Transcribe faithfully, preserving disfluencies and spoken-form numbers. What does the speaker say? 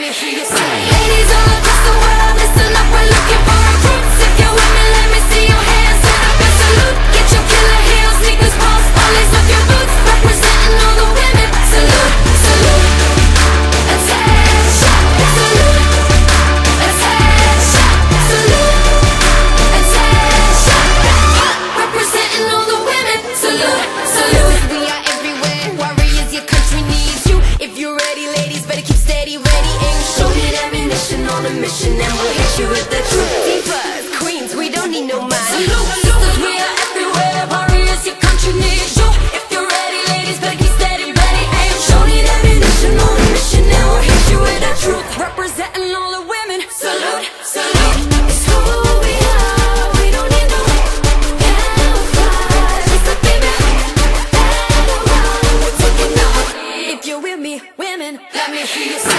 me hear you say. Ladies all across the world, listen up, we're looking for recruits. If you're with me, let me see your hands to the best salute. Get your killer heels, sneakers, pumps, always with your boots. Representing all the women. Salute, salute. Attention, salute. Attention, salute. Attention, representing all the women. Salute, salute. We are everywhere, warriors, your country needs you. If you're ready, ladies, better keep steady, ready, aim, shoot it, ammunition on a mission, and we'll hit you with the truth. Divas, queens, we don't need no man. Salute, salute, we are everywhere, warriors, your country needs you. If you're ready, ladies, better keep steady, ready, aim, shoot it, ammunition on a mission, and we'll hit you with the truth. Representing all the women. Salute, salute. It's who we are, we don't need no camouflage. It's the baby, battle round, we're taking over. If you're with me, women, let me hear you say.